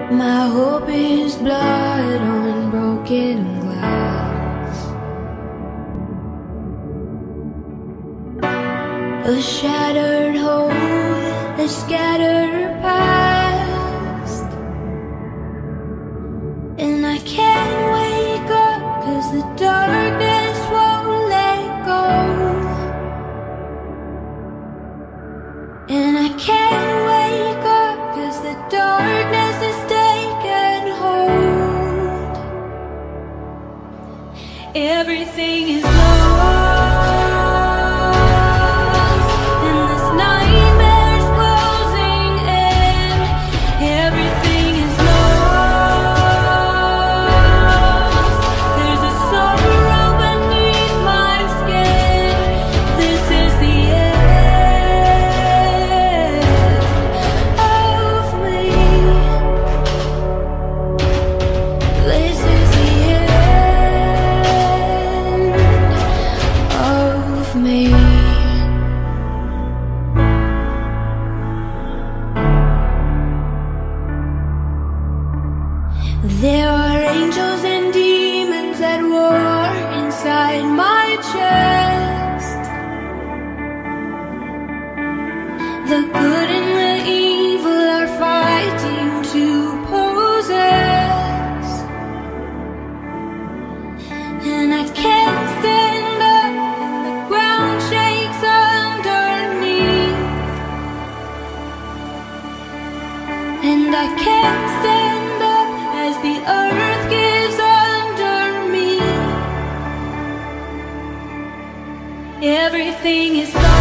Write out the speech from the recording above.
My hope is blood on broken glass, a shattered hope, a scattered past. And I can't wake up 'cause the darkness won't let go. And I can't wake up 'cause the darkness is taken hold. Everything is lost, and this nightmare's closing in. Everything is lost. There's a sorrow beneath my skin. This is the end of me. This is the end of me. There are angels and demons at war inside my chest. The good and the evil are fighting to possess. And I can't stand up, and the ground shakes underneath. And I can't stand up as the earth gives under me. Everything is lost.